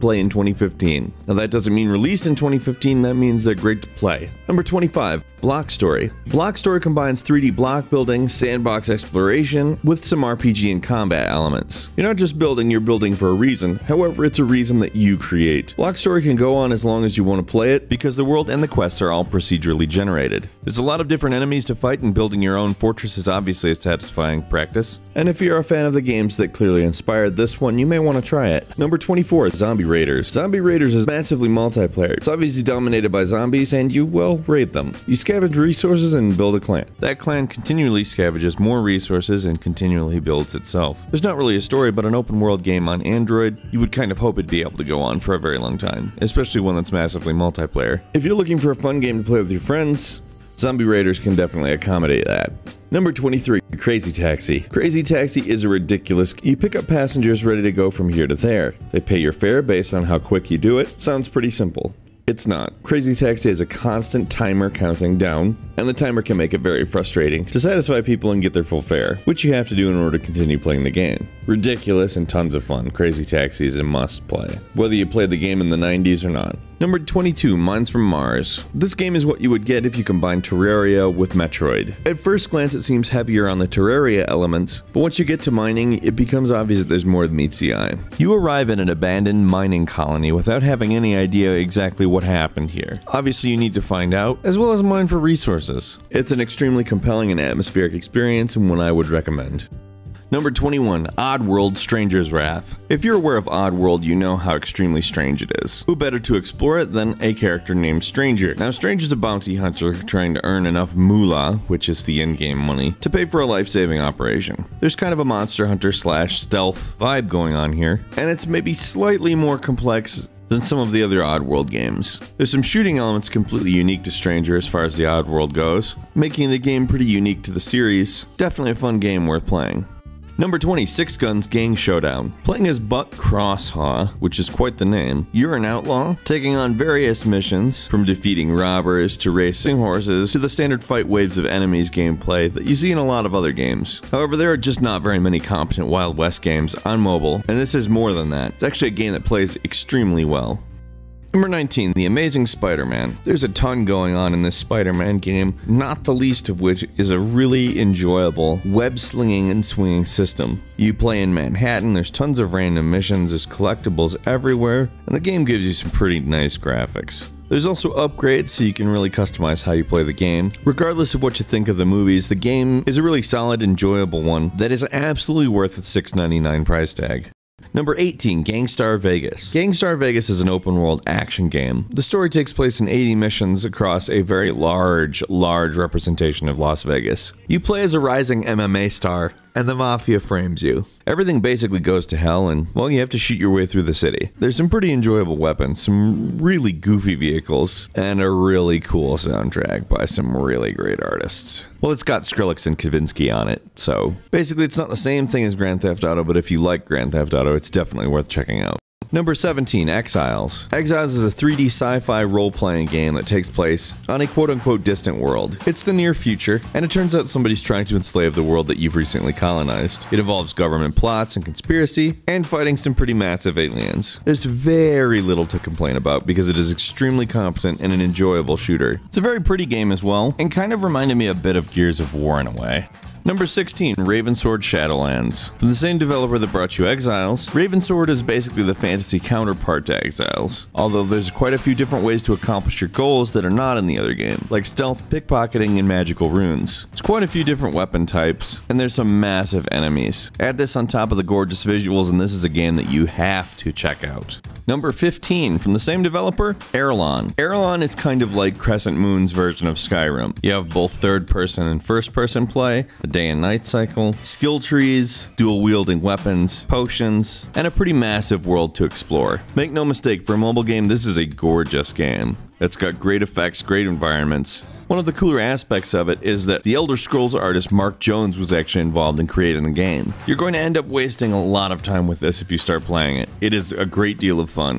play in 2015. Now that doesn't mean released in 2015, that means they're great to play. Number 25, Block Story. Block Story combines 3D block building, sandbox exploration, with some RPG and combat elements. You're not just building, you're building for a reason. However, it's a reason that you create. Block Story can go on as long as you want to play it, because the world and the quests are all procedurally generated. There's a lot of different enemies to fight, and building your own fortress is obviously a satisfying practice. And if you're a fan of the games that clearly inspired this one, you may want to try it. Number 24, Zombie Raiders. Zombie Raiders is massively multiplayer. It's obviously dominated by zombies, and you, well, raid them. You scavenge resources and build a clan. That clan continually scavenges more resources and continually builds itself. There's not really a story, but an open world game on Android, you would kind of hope it'd be able to go on for a very long time, especially one that's massively multiplayer. If you're looking for a fun game to play with your friends, Zombie Raiders can definitely accommodate that. Number 23, Crazy Taxi. Crazy Taxi is a ridiculous. You pick up passengers ready to go from here to there. They pay your fare based on how quick you do it. Sounds pretty simple. It's not. Crazy Taxi has a constant timer counting down, and the timer can make it very frustrating to satisfy people and get their full fare, which you have to do in order to continue playing the game. Ridiculous and tons of fun. Crazy Taxi is a must play, whether you played the game in the 90s or not. Number 22, Mines from Mars. This game is what you would get if you combine Terraria with Metroid. At first glance it seems heavier on the Terraria elements, but once you get to mining, it becomes obvious that there's more than meets the eye. You arrive in an abandoned mining colony without having any idea exactly what happened here. Obviously you need to find out, as well as mine for resources. It's an extremely compelling and atmospheric experience, and one I would recommend. Number 21, Oddworld Stranger's Wrath. If you're aware of Oddworld, you know how extremely strange it is. Who better to explore it than a character named Stranger? Now, Stranger's a bounty hunter trying to earn enough moolah, which is the in-game money, to pay for a life-saving operation. There's kind of a monster hunter slash stealth vibe going on here, and it's maybe slightly more complex than some of the other Oddworld games. There's some shooting elements completely unique to Stranger as far as the Oddworld goes, making the game pretty unique to the series. Definitely a fun game worth playing. Number 20, Six Guns Gang Showdown. Playing as Buck Crosshaw, which is quite the name, you're an outlaw, taking on various missions, from defeating robbers to racing horses to the standard fight waves of enemies gameplay that you see in a lot of other games. However, there are just not very many competent Wild West games on mobile, and this is more than that. It's actually a game that plays extremely well. Number 19, The Amazing Spider-Man. There's a ton going on in this Spider-Man game, not the least of which is a really enjoyable web-slinging and swinging system. You play in Manhattan, there's tons of random missions, there's collectibles everywhere, and the game gives you some pretty nice graphics. There's also upgrades so you can really customize how you play the game. Regardless of what you think of the movies, the game is a really solid, enjoyable one that is absolutely worth its $6.99 price tag. Number 18, Gangstar Vegas. Gangstar Vegas is an open-world action game. The story takes place in 80 missions across a very large representation of Las Vegas. You play as a rising MMA star, and the Mafia frames you. Everything basically goes to hell, and, well, you have to shoot your way through the city. There's some pretty enjoyable weapons, some really goofy vehicles, and a really cool soundtrack by some really great artists. Well, it's got Skrillex and Kavinsky on it, so basically it's not the same thing as Grand Theft Auto, but if you like Grand Theft Auto, it's definitely worth checking out. Number 17, Exiles. Exiles is a 3D sci-fi role-playing game that takes place on a quote-unquote distant world. It's the near future, and it turns out somebody's trying to enslave the world that you've recently colonized. It involves government plots and conspiracy, and fighting some pretty massive aliens. There's very little to complain about because it is extremely competent and an enjoyable shooter. It's a very pretty game as well, and kind of reminded me a bit of Gears of War in a way. Number 16, Ravensword Shadowlands. From the same developer that brought you Exiles, Ravensword is basically the fantasy counterpart to Exiles, although there's quite a few different ways to accomplish your goals that are not in the other game, like stealth, pickpocketing, and magical runes. There's quite a few different weapon types, and there's some massive enemies. Add this on top of the gorgeous visuals, and this is a game that you have to check out. Number 15, from the same developer, Erelon. Erelon is kind of like Crescent Moon's version of Skyrim. You have both third-person and first-person play, a day and night cycle, skill trees, dual-wielding weapons, potions, and a pretty massive world to explore. Make no mistake, for a mobile game, this is a gorgeous game. It's got great effects, great environments. One of the cooler aspects of it is that the Elder Scrolls artist Mark Jones was actually involved in creating the game. You're going to end up wasting a lot of time with this if you start playing it. It is a great deal of fun.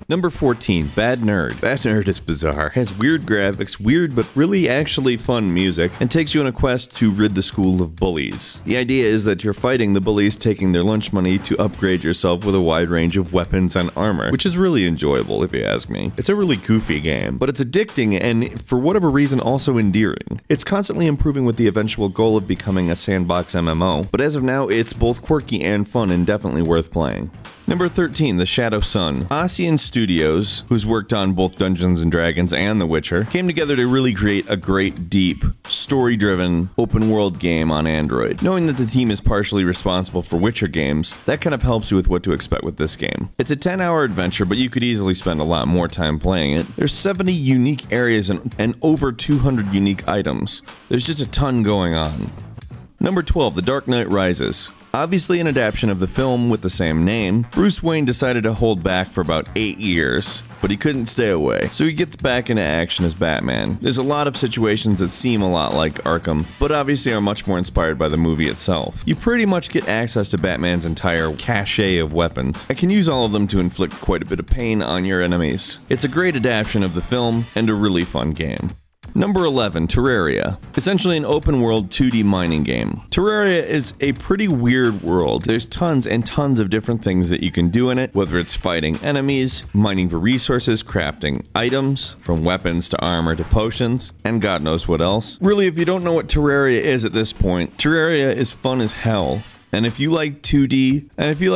Number 14, Bad Nerd. Bad Nerd is bizarre, has weird graphics, weird but really actually fun music, and takes you on a quest to rid the school of bullies. The idea is that you're fighting the bullies, taking their lunch money to upgrade yourself with a wide range of weapons and armor, which is really enjoyable if you ask me. It's a really goofy game, but it's addicting and for whatever reason also endearing. It's constantly improving with the eventual goal of becoming a sandbox MMO, but as of now it's both quirky and fun and definitely worth playing. Number 13, The Shadow Sun. Ossian Studios, who's worked on both Dungeons & Dragons and The Witcher, came together to really create a great, deep, story-driven, open-world game on Android. Knowing that the team is partially responsible for Witcher games, that kind of helps you with what to expect with this game. It's a 10-hour adventure, but you could easily spend a lot more time playing it. There's 70 unique areas and over 200 unique items. There's just a ton going on. Number 12, The Dark Knight Rises. Obviously an adaptation of the film with the same name, Bruce Wayne decided to hold back for about 8 years, but he couldn't stay away, so he gets back into action as Batman. There's a lot of situations that seem a lot like Arkham, but obviously are much more inspired by the movie itself. You pretty much get access to Batman's entire cache of weapons, and can use all of them to inflict quite a bit of pain on your enemies. It's a great adaptation of the film, and a really fun game. Number 11, Terraria. Essentially an open-world 2D mining game. Terraria is a pretty weird world. There's tons and tons of different things that you can do in it, whether it's fighting enemies, mining for resources, crafting items, from weapons to armor to potions, and God knows what else. Really, if you don't know what Terraria is at this point, Terraria is fun as hell. And if you like 2D,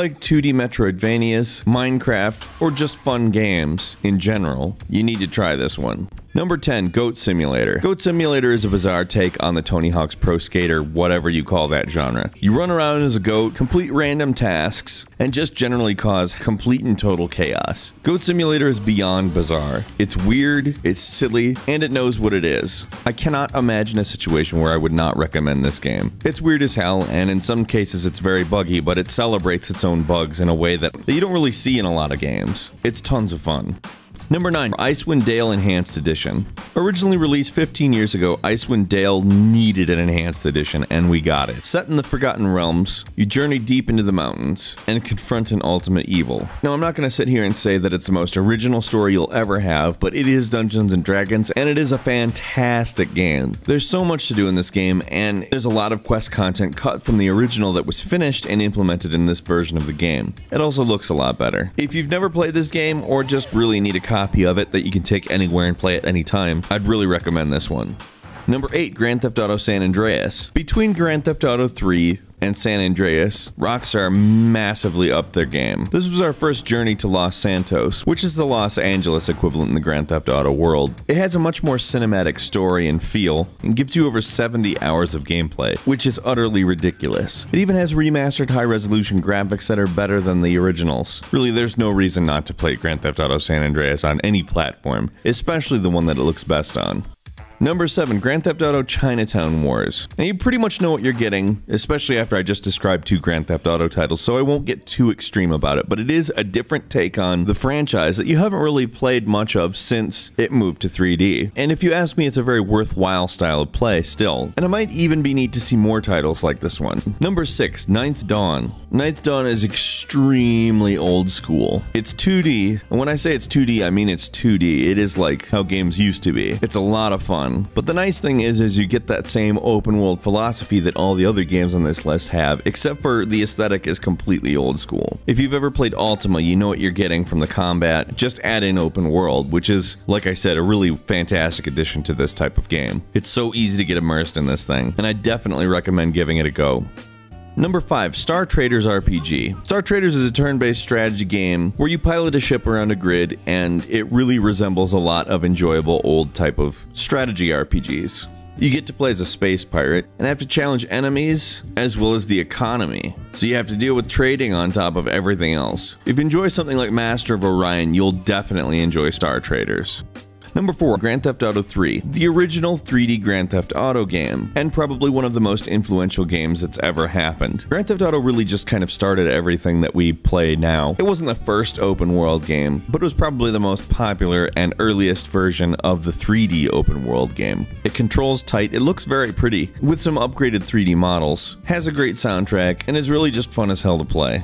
Metroidvanias, Minecraft, or just fun games in general, you need to try this one. Number 10, Goat Simulator. Goat Simulator is a bizarre take on the Tony Hawk's Pro Skater, whatever you call that genre. You run around as a goat, complete random tasks, and just generally cause complete and total chaos. Goat Simulator is beyond bizarre. It's weird, it's silly, and it knows what it is. I cannot imagine a situation where I would not recommend this game. It's weird as hell, and in some cases it's very buggy, but it celebrates its own bugs in a way that you don't really see in a lot of games. It's tons of fun. Number 9, Icewind Dale Enhanced Edition. Originally released 15 years ago, Icewind Dale needed an enhanced edition, and we got it. Set in the Forgotten Realms, you journey deep into the mountains and confront an ultimate evil. Now, I'm not going to sit here and say that it's the most original story you'll ever have, but it is Dungeons & Dragons, and it is a fantastic game. There's so much to do in this game, and there's a lot of quest content cut from the original that was finished and implemented in this version of the game. It also looks a lot better. If you've never played this game, or just really need a copy of it that you can take anywhere and play at any time, I'd really recommend this one. Number 8, Grand Theft Auto San Andreas. Between Grand Theft Auto 3 and San Andreas, Rockstar massively upped their game. This was our first journey to Los Santos, which is the Los Angeles equivalent in the Grand Theft Auto world. It has a much more cinematic story and feel, and gives you over 70 hours of gameplay, which is utterly ridiculous. It even has remastered high-resolution graphics that are better than the originals. Really, there's no reason not to play Grand Theft Auto San Andreas on any platform, especially the one that it looks best on. Number 7, Grand Theft Auto Chinatown Wars. Now you pretty much know what you're getting, especially after I just described 2 Grand Theft Auto titles, so I won't get too extreme about it, but it is a different take on the franchise that you haven't really played much of since it moved to 3D. And if you ask me, it's a very worthwhile style of play still, and it might even be neat to see more titles like this one. Number 6, Ninth Dawn. Ninth Dawn is extremely old school. It's 2D, and when I say it's 2D, I mean it's 2D. It is like how games used to be. It's a lot of fun. But the nice thing is you get that same open world philosophy that all the other games on this list have, except for the aesthetic is completely old school. If you've ever played Ultima, you know what you're getting from the combat. Just add in open world, which is, like I said, a really fantastic addition to this type of game. It's so easy to get immersed in this thing, and I definitely recommend giving it a go. Number 5, Star Traders RPG. Star Traders is a turn-based strategy game where you pilot a ship around a grid, and it really resembles a lot of enjoyable old type of strategy RPGs. You get to play as a space pirate and have to challenge enemies as well as the economy. So you have to deal with trading on top of everything else. If you enjoy something like Master of Orion, you'll definitely enjoy Star Traders. Number 4, Grand Theft Auto 3, the original 3D Grand Theft Auto game, and probably one of the most influential games that's ever happened. Grand Theft Auto really just kind of started everything that we play now. It wasn't the first open world game, but it was probably the most popular and earliest version of the 3D open world game. It controls tight, it looks very pretty, with some upgraded 3D models, has a great soundtrack, and is really just fun as hell to play.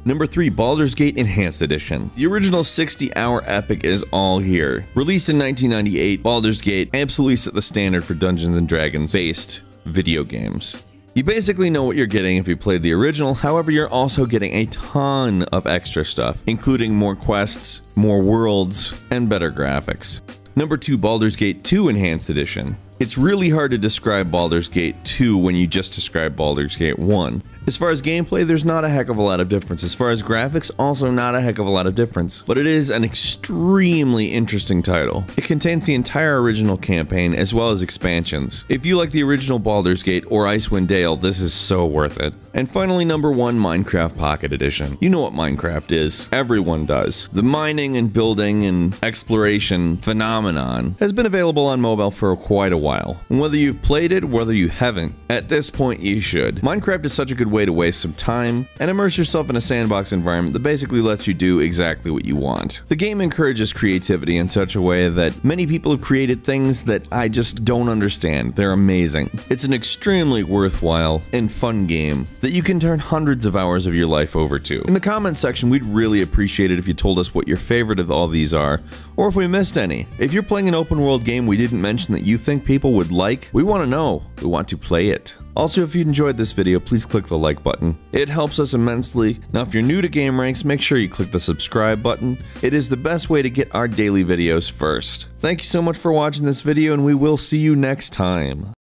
Number 3, Baldur's Gate Enhanced Edition. The original 60-hour epic is all here. Released in 1998, Baldur's Gate absolutely set the standard for Dungeons & Dragons-based video games. You basically know what you're getting if you played the original, however you're also getting a ton of extra stuff, including more quests, more worlds, and better graphics. Number 2, Baldur's Gate 2 Enhanced Edition. It's really hard to describe Baldur's Gate 2 when you just describe Baldur's Gate 1. As far as gameplay, there's not a heck of a lot of difference. As far as graphics, also not a heck of a lot of difference. But it is an extremely interesting title. It contains the entire original campaign as well as expansions. If you like the original Baldur's Gate or Icewind Dale, this is so worth it. And finally, number 1, Minecraft Pocket Edition. You know what Minecraft is. Everyone does. The mining and building and exploration phenomenon has been available on mobile for quite a while. And whether you've played it, whether you haven't, at this point you should. Minecraft is such a good way to waste some time and immerse yourself in a sandbox environment that basically lets you do exactly what you want. The game encourages creativity in such a way that many people have created things that I just don't understand. They're amazing. It's an extremely worthwhile and fun game that you can turn hundreds of hours of your life over to. In the comments section, we'd really appreciate it if you told us what your favorite of all these are, or if we missed any. If you're playing an open world game we didn't mention that you think people would like, we want to know. We want to play it. Also, if you enjoyed this video, please click the like button. It helps us immensely. Now, if you're new to GameRanx, make sure you click the subscribe button. It is the best way to get our daily videos first. Thank you so much for watching this video, and we will see you next time.